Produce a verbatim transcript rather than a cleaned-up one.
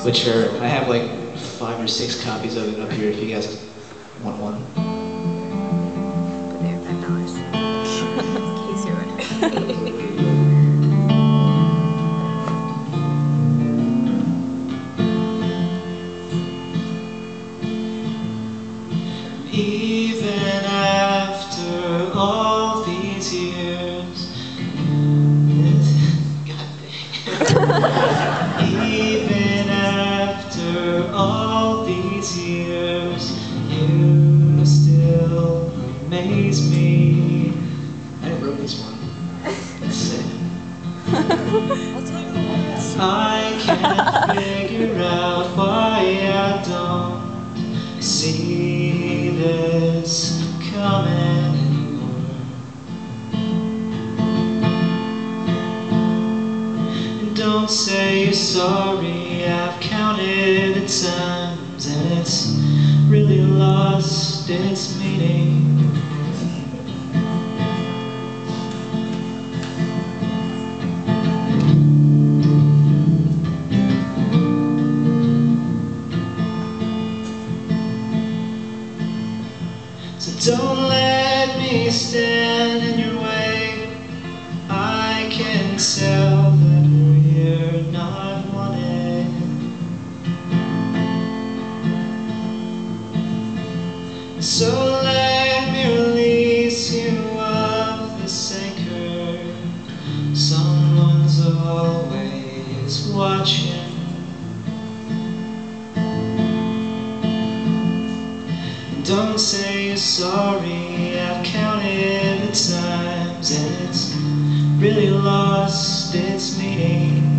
which are, I have like five or six copies of it up here if you guys want one. But they're five dollars. In case you're wondering. Even after all these years, God dang. Even after all these years, you still amaze me. I wrote this one. It's sad. I can't figure out why I don't see this coming anymore. And don't say you're sorry, I've counted the times and it's really lost its meaning. So don't let me stand in your way. I can tell that we're not wanted. So let me release you of this anchor. Someone's always watching. Don't say you're sorry, I've counted the times and it's really lost its meaning.